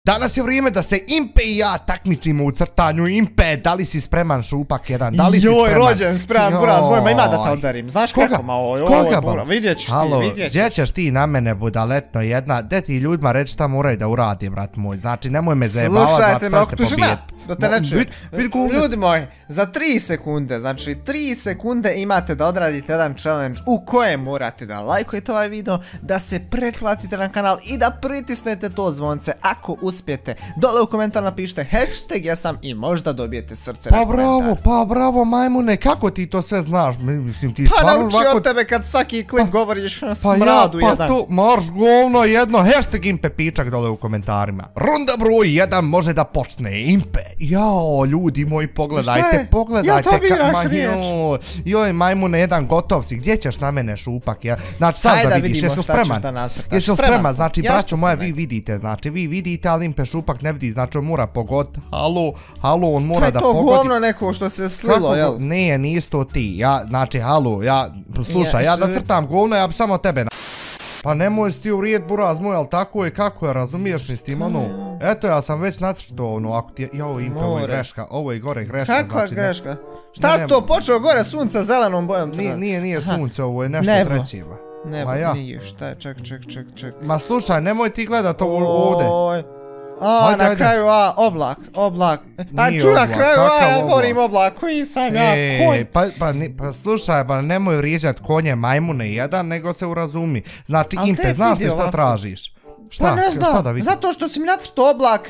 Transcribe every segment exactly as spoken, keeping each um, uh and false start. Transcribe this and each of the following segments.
Danas je vrijeme da se Impe i ja takmičimo u crtanju. Impe, da li si spreman šupak jedan? Da li si spreman? Joj, rođen, spreman, buraz moj, ma ima da te odarim. Znaš kako, ma oj, oj, bura, vidjet ćeš ti, vidjet ćeš. Gdje ćeš ti na mene, budaletno jedna? Gdje ti ljudima reći šta moraju da uradi, brat moj? Znači, nemoj me zajebavati, slušajte me, sad ste pobijeti. Da te ne čujem. Ljudi moji, za tri sekunde, znači tri sekunde imate da odradite jedan challenge u kojem morate da lajkujete ovaj video, da se pretplatite na kanal i da pritisnete to zvonce. Ako uspijete, dole u komentar napišite hashtag jesam i možda dobijete srce na komentar. Pa bravo, pa bravo majmune, kako ti to sve znaš? Mislim ti pa stvarno nauči od tebe kad svaki klip govoriš na smradu jedan. Pa ja, pa to, marš govno jedno, hashtag Impe Pičak dole u komentarima. Runda broj jedan može da počne, Impe. Jao, ljudi moji, pogledajte, pogledajte. Ja to biraš riječ. Joj, majmune, jedan gotov si, gdje ćeš na mene šupak? Znači, sad da vidiš, jesu spreman? Jesu spreman, znači, braćo moja, vi vidite, znači, vi vidite, ali Impe šupak ne vidi, znači, on mora pogoditi. Halo, halo, on mora da pogodi. To je to govno neko što se slilo, jel? Ne, nisi to ti, ja, znači, halo, ja, slušaj, ja da crtam govno, ja bi samo tebe na... Pa nemoj si ti uvrijet, buraz moj, ali tako je kako je, razumiješ mi s tim, ono, eto ja sam već nacrtao, ono, ako ti je, ja ovo Impe, ovo je greška, ovo je gore greška, znači... Kakva greška? Šta si to počeo gore sunca zelenom bojom? Nije, nije sunce, ovo je nešto trećima. Nebo, nije, šta je, ček, ček, ček, ček. Ma slušaj, nemoj ti gledat ovo ovdje. A, na kraju, a, oblak, oblak. A, ču na kraju, a, ja govorim oblak, koji sam ja, konj. Pa slušaj, pa nemoj vrijeđat konje majmune jedan, nego se urazumi. Znači, Impe, znaš li šta tražiš? Pa ne znam, zato što si mi nacrtao oblak.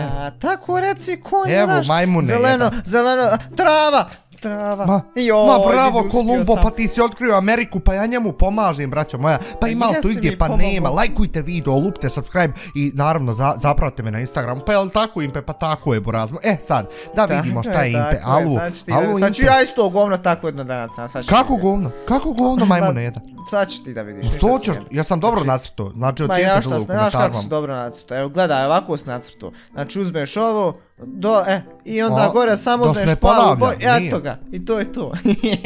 Tako reci konje, znaš, zeleno, zeleno, trava. Trava. Ma, ma bravo Kolumbo, pa ti si otkrio Ameriku, pa ja njemu pomažem, braćo moja. Pa ima li tu gdje, pa nema. Lajkujte video, lupite subscribe i naravno zapratite me na Instagramu. Pa je li tako Impe, pa tako je burazmo. E sad, da vidimo šta je Impe. Alu, alu Impe. Sad ću ja isto govno tako jedno danas. Kako govno? Kako govno majmune jedan? Sad ću ti da vidiš. Što ćeš? Ja sam dobro nacrtao. Znači ocijenite dole u komentarima. Znaš kako si dobro nacrtao. Evo gledaj, ovako si nacrtao. Znači uzmeš ovo, do, e, i onda gore samo uzmeš plavu boju, eto ga, i to je to.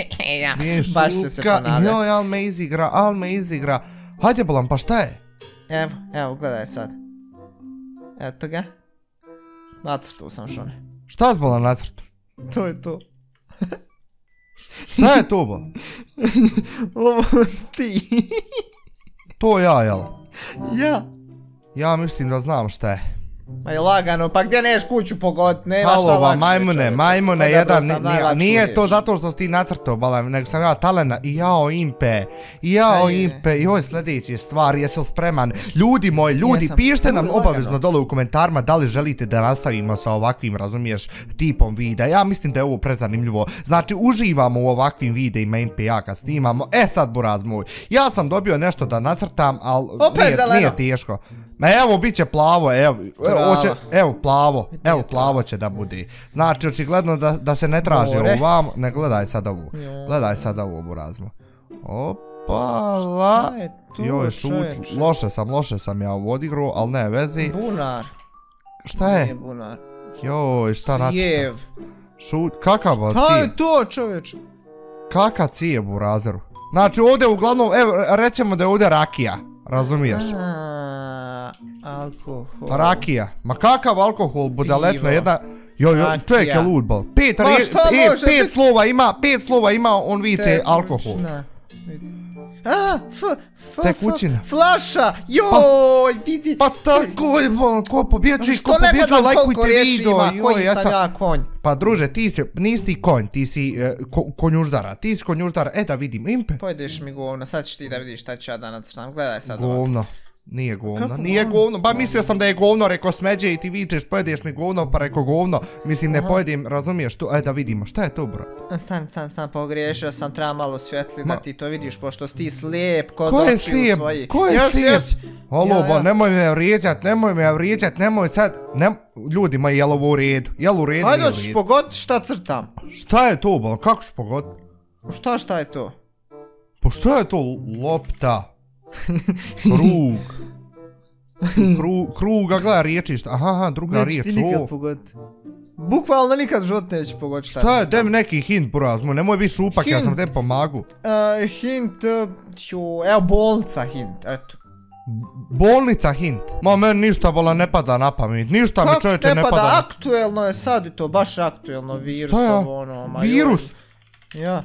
Baš se se ponavlja. Joj, al me izigra, al me izigra. Hajde bolam, pa šta je? Evo, evo, gledaj sad. Eto ga. Nacrtao sam šone. Šta si bolam nacrtao? To je to. Šta je to bolam? Ovo si ti. To ja, jel? Ja. Ja mislim da znam šta je. Ma je lagano, pa gdje neš kuću pogoditi, nema šta lakše. Halo, majmune, majmune, jedan, nije to zato što si ti nacrtao, balam, nego sam ja talena, i jao Impe, i jao Impe, joj sljedeći stvar, jesi li spreman? Ljudi moji, ljudi, pišite nam obavezno dole u komentarima da li želite da nastavimo sa ovakvim, razumiješ, tipom videa. Ja mislim da je ovo prezanimljivo, znači uživamo u ovakvim videima Impe i ja kad snimamo. E sad, buraz moj, ja sam dobio nešto da nacrtam, ali nije teško. Ma evo, bit će plavo, evo, evo plavo, evo plavo će da bude. Znači, očigledno da se ne traži ovo vam, ne gledaj sad ovo, gledaj sad ovo burazmo. Opala, joj šut, loše sam, loše sam ja u odigru, ali ne vezi. Bunar. Šta je? Nije bunar. Joj, šta nacrta? Cijev. Šut, kakav cijev? Šta je to čovječ? Kakav cijev u razeru? Znači ovdje uglavnom, evo, rećemo da je ovdje rakija. Razumiješ? Alkohol. Rakija. Ma kakav alkohol, budaletno jedna... Joj, čovjek je lud, bol. Pet slova ima, pet slova ima, on viče alkohol. A, f, f, tekućina. Flaša, joj, vidi. Pa tako je, ko pobjeđuje, ko pobjeđuje, lajkujte video. Koji sam ja konj? Pa druže, ti si, nisi ti konj, ti si konjuždara, ti si konjuždara, e da vidim, Impe. Pojedeš mi govno, sad ćeš ti da vidiš šta ću ja da nacrtam, gledaj sad ovo. Govno. Nije govno, nije govno, ba mislio sam da je govno, reko smeđe i ti vičeš pojedeš mi govno, pa reko govno, mislim ne pojedim, razumiješ tu, aj da vidimo, šta je to brat? Stan, stan, stan, pogriješio sam, treba malo svjetli da ti to vidiš, pošto si ti slijep kod očiju svoji. Ko je slijep? Alo, ba nemoj me vrijeđat, nemoj me vrijeđat, nemoj sad, ljudi moji, jel ovo u redu, jel u redu? Hajde ćeš pogoditi šta crtam. Šta je to, ba, kako ćeš pogoditi? Šta, šta je to? Pa šta je to, lopta? Krug. Kruga, gleda riječišta. Aha, aha, druga riječ. Neće ti nikad pogoditi. Bukvalno nikad život neće pogoditi šta. Šta je, dem neki hint, burazmo, nemoj biti šupak, ja sam te pomagu. Hint, evo bolnica hint, eto. Bolnica hint. Ma meni ništa bola ne pada na pamet. Ništa mi čovječe ne pada. Kako ne pada? Aktuelno je sad i to, baš aktuelno virus. Šta ja? Virus? Ja.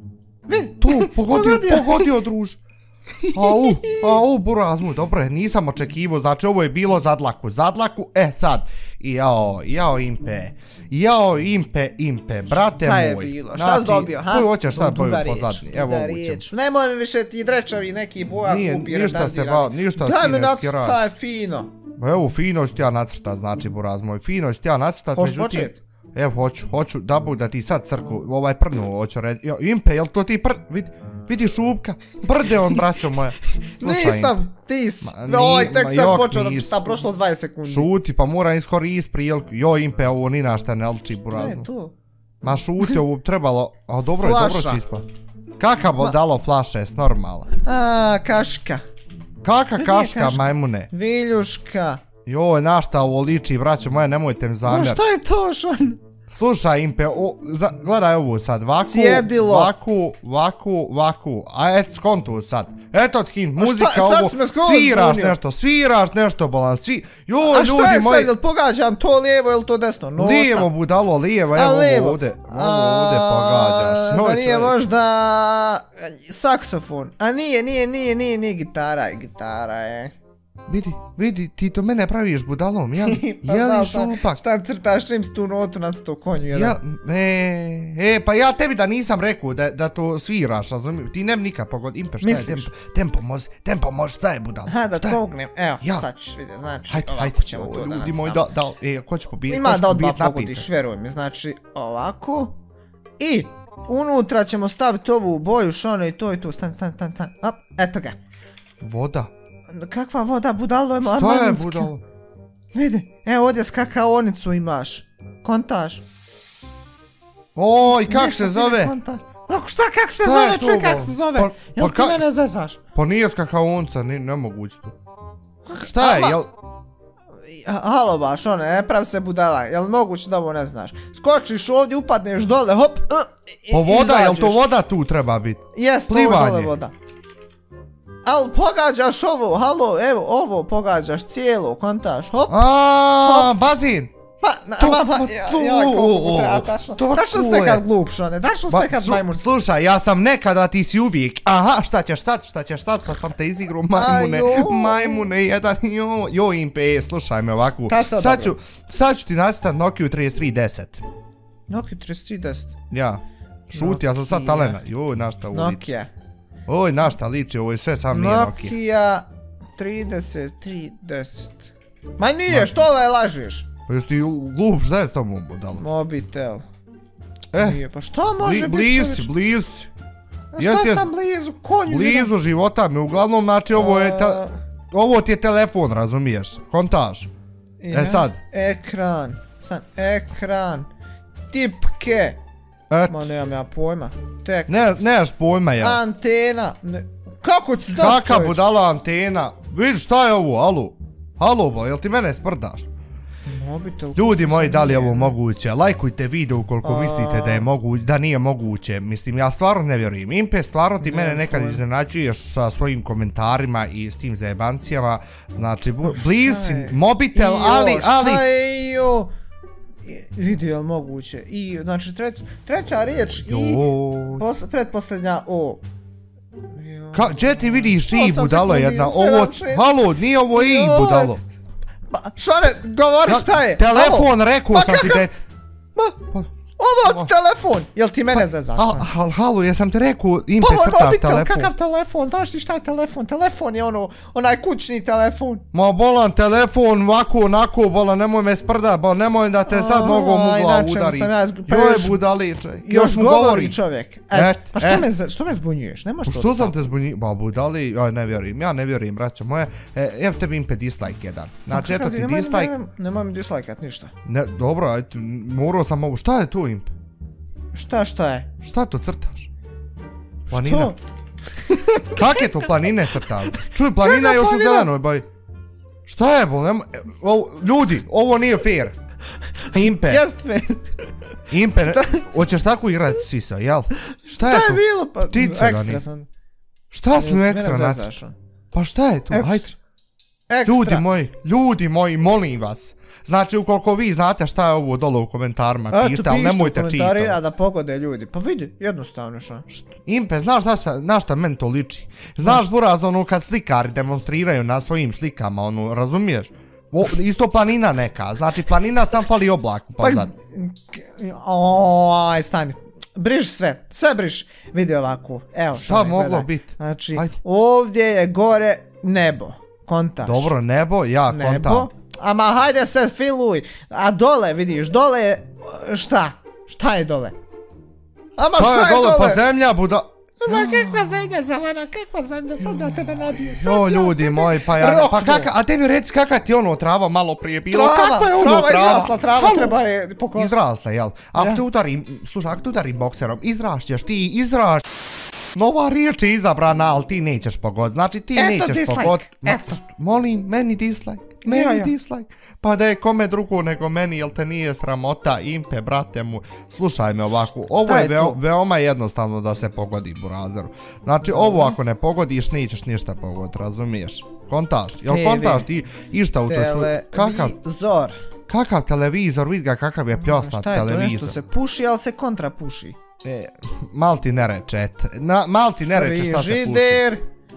Tu, pogodio, pogodio druž. Au, au, burazmu, dobro, nisam očekivao, znači ovo je bilo za dlaku, za dlaku, e sad, jao, jao impe, jao impe, impe, brate moj. Šta je bilo, šta si dobio, ha? Koju hoćeš sad boju pozadnji, evo ovu ću. Nemoj mi više ti drečavi neki boja kupi, ništa se ba, ništa si daj ne mi skiraj. nacrta je fino. Evo, fino si ti ja nacrta, znači buraz moj, fino si ti ja nacrta, hoćeš počet? Evo, hoću, hoću, da bu da ti sad crku, ovaj prnu, hoću reći, jo, impe, jel to ti pr, vidi, vidi šupka, brde on, braćo moje. Nisam, ti si, oj, tek sam počeo da ta prošlo dvadeset sekundi. Šuti, pa moram iskoristiti priliku, jo, impe, ovo ni našta ne liči, burazno. Šta je to? Ma šuti, ovo trebalo, a dobro je, dobro će ispati. Kaka bo dalo flaše, s normala. A, kaška. Kaka kaška, majmune? Viljuška. Joj, našta ovo liči, braćo moje, nemojte mi zamjeriti. Ma šta je to, Šan? Slušaj, impe, gledaj ovo sad, vaku, Sjedilo. vaku, vaku, vaku, a et skontu sad. Eto thin, muzika ovo, sviraš nešto, sviraš nešto, bolan, svi, joj, ljudi moji. A šta je sad, jel pogađam to lijevo ili to desno? Nota. Lijevo, budalo, lijevo, evo ovo ovdje, ovo ovdje pogađaš. Da nije možda saksofon, a nije, nije, nije, nije, nije gitara, gitara je. Vidi, vidi, ti to mene praviš budalom, jel? Jel šupak? Šta crtaš čim si tu notu nad to konju, jel? E, e, pa ja tebi da nisam rekao da to sviraš, razumijem, ti nem nikad pogod, impe, šta je tempo, tempo mozi, tempo mozi, šta je budalo? Ha, da pognem, evo, sad ćeš vidjeti, znači, ovako ćemo to da nastavimo. Ljudi moji, da, da, e, ko će pobijeti, ima da odmah pogodiš, veruj mi, znači, ovako, i unutra ćemo staviti ovu boju, šone i to i to, stani, stani, stani, stani, op, eto ga. Voda. Kakva voda, budalo je Šta je budalo? Vidi, evo ovdje skakaonicu imaš. Kontaž. Oj, kak se zove? Šta kak se zove, čuj kak se zove? Jel ti mene zezaš? Pa nije skakaonica, nemoguće to. Šta je, jel? Halo baš, ono, ne prav se budala, jel moguće da ovo ne znaš? Skočiš ovdje, upadneš dole, hop, i izađeš. Po voda, jel to voda tu treba biti? Jest, to dole voda. Al pogađaš ovo, halo, evo, ovo pogađaš cijelo, kontaš, hop. Aaaa, bazin. Pa, pa, pa, joj, koliko treba, tačno. Tačno ste kad glupšone, tačno ste kad majmun. Slušaj, ja sam nekada, ti si uvijek. Aha, šta ćeš sad, šta ćeš sad, pa sam te izigru, majmune, majmune, jedan, jo, jo, impe, slušaj me ovako. Sad ću, sad ću ti nacrtat Nokiju trideset tri deset. Nokiju trideset tri deset? Ja, šuti, ja sam sad talena, joj, našta uliči. Nokija. Oj, našta liči, ovo je sve sam nije Nokija. Nokija trideset tri deset. Ma nije, što ovaj lažeš? Pa jesi ti glup, šta je s tobom budalo? Mobitel. Eh, pa šta može biti? Blizu si, blizu si. Šta sam blizu, konju? Blizu života mi, uglavnom, znači ovo je, ovo ti je telefon, razumiješ, kontaž. E sad. Ekran, sad, ekran, tipke. Ma nemam ja pojma. Tekst. Ne, nemaš pojma ja. Antena. Kako ti znaš čovječ? Kaka budala antena. Vidi šta je ovo, halo. Halo, bo, jel ti mene sprdaš? Ljudi moji, da li je ovo moguće? Lajkujte video ukoliko mislite da je moguće, da nije moguće. Mislim, ja stvarno ne vjerujem. Impe, stvarno ti mene nekad iznenađuješ sa svojim komentarima i s tim zajebancijama. Znači, blizu si, mobitel, ali, ali... Vidi, je li moguće? I, znači, treća riječ i pretposljednja o. Gdje ti vidiš i budalo jedna? Ovo, halo, nije ovo i budalo. Šone, govori šta je? Telefon, rekao sam ti da je... Ovo telefon! Jel ti mene zezaš? Halo, jesam ti rekao impe crtav telefon. Kakav telefon? Znaš ti šta je telefon? Telefon je ono, onaj kućni telefon. Ma bolan, telefon, ovako, onako, bolan, nemoj me sprda, bolan, nemoj da te sad nogom u glavu udari. Joj, budaliče. Još govori čovjek. Pa što me zbunjuješ? Nemaš to. Što sam te zbunjuješ? Ba, budali, joj, ne vjerujem, ja ne vjerujem, braćo moje. Evo tebi impe dislike jedan. Znači, eto ti dislike. Nemoj mi dislajkat ništa. Dobro, ajde, morao sam ovo, šta je tu impe? Šta, šta je? Šta to crtaš? Planina. Kak je to planine crtaš? Čuj, planina je još u zelenoj boji. Šta je bol? Ljudi, ovo nije fair. Impe. Jest fair. Impe, hoćeš tako igrati sisa, jel? Šta je to? Šta je bilo? Pa ekstra sam. Šta si mi ekstra naći? Pa šta je to? Hajde. Ekstra. Ljudi moji, ljudi moji, molim vas. Znači, ukoliko vi znate šta je ovo dole u komentarima, pišite, ali nemojte čitati. A da pogode ljudi. Pa vidi, jednostavno šta. Impe, znaš na šta meni to liči? Znaš, buraz, ono, kad slikari demonstriraju na svojim slikama, ono, razumiješ? Isto planina neka, znači planina sam fali oblak pozad. Aj, stani. Briš sve, sve briš. Vidi ovako, evo što šta moglo biti? Znači, ovdje je gore nebo, kontaš. Dobro, nebo, ja kontam. Ama hajde se filuj, a dole vidiš, dole je, šta? Šta je dole? Ama šta je dole? Pa zemlja buda... Ma kakva zemlja zelena, kakva zemlja, sad da tebe nabije. Jo, ljudi moji, pa ja... Pa kaka, a te mi reci kakva ti ono trava malo prije bilo? Kakva je ono trava? Trava izrasla, trava treba je pokosti. Izrasla, jel? Ako te udarim, slušaj, ako te udarim bokserom, izrašćeš ti, izraš... Nova riječ je izabrana, ali ti nećeš pogoditi. Znači ti nećeš pogoditi. Eto, molim, meni dislike. Meni dislike. Pa da je kome drugo nego meni, jel te nije sramota, Impe, brate mu. Slušaj me ovako, ovo je veoma jednostavno da se pogodi, burazeru. Znači ovo ako ne pogodiš, nećeš ništa pogoditi, razumiješ? Kontaš, jel kontaš ti išta u to su... Televizor. Kakav televizor, vidi ga kakav je pljosnat televizor. Šta je to, nešto se puši, ali se kontra puši. E, mal ti ne reče, mal ti ne reče šta se puši. Frižider.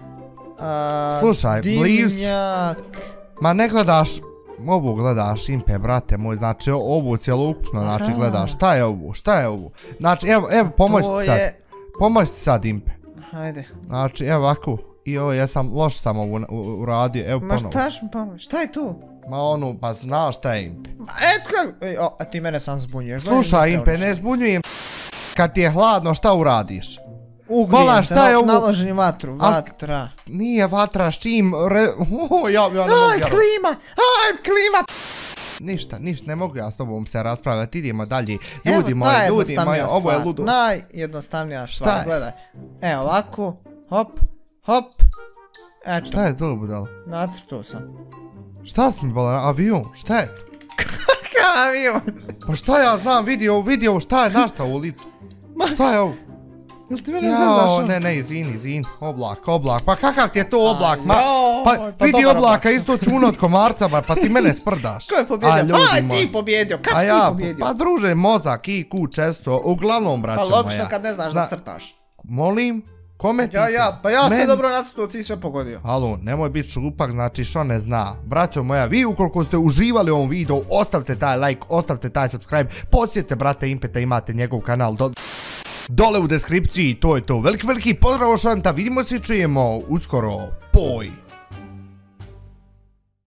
Slušaj, bliz. Dimnjak. Ma ne gledaš, ovu gledaš, Impe, brate moj, znači ovu cijelokupno, znači gledaš, šta je ovu, šta je ovu? Znači, evo, evo, pomoć ti sad, pomoć ti sad, Impe. Hajde. Znači, evo ovako, i ovo, ja sam, loš sam ovu uradio, evo ponovo. Ma štaš mi pomoć, šta je tu? Ma onu, pa znaš šta je, Impe. Eto, a ti mene sam zbunjuješ. Slušaj, Impe, ne zbunjujem. Kad ti je hladno, šta uradiš? Ugrijem se, naloženi vatru, vatra. Nije vatra, s čim, ja ne mogu vjerovati. Aj, klima, aj, klima. Ništa, ništa, ne mogu ja s tobom se raspravljati, idemo dalje. Ljudi moji, ljudi moji, ovo je ludost. Najjednostavnija stvar, gledaj. Evo ovako, hop, hop. Šta je to budalo? Nacrtuo sam. Šta si mi bala, avion, šta je? Kakav avion? Pa šta ja znam, vidio, vidio, šta je, na šta ovo liči? Šta je ovo? Jel ti mene zezaš? Ne, ne, izvini, izvini, oblak, oblak, pa kakav ti je to oblak? Pa vidi oblaka isto čuna od komarca, pa ti mene sprdaš. Ko je pobjedio? Aj, ti pobjedio, kak si ti pobjedio? Pa druže, mozak, i ku, često, uglavnom, braćo moja. Pa logično kad ne znaš da crtaš. Molim? Kome ti? Ja, ja, pa ja se dobro nacrtuo, ti sve pogodio. Halo, nemoj biti šupak, znači što ne zna. Braćo moja, vi ukoliko ste uživali u ovom videu, ostavite taj like, ostavite taj subscribe, posjetite brate Impeta, imate njegov kanal dole u deskripciji, to je to. Veliki, veliki pozdrav, Šanta, vidimo se i čujemo uskoro. Poj!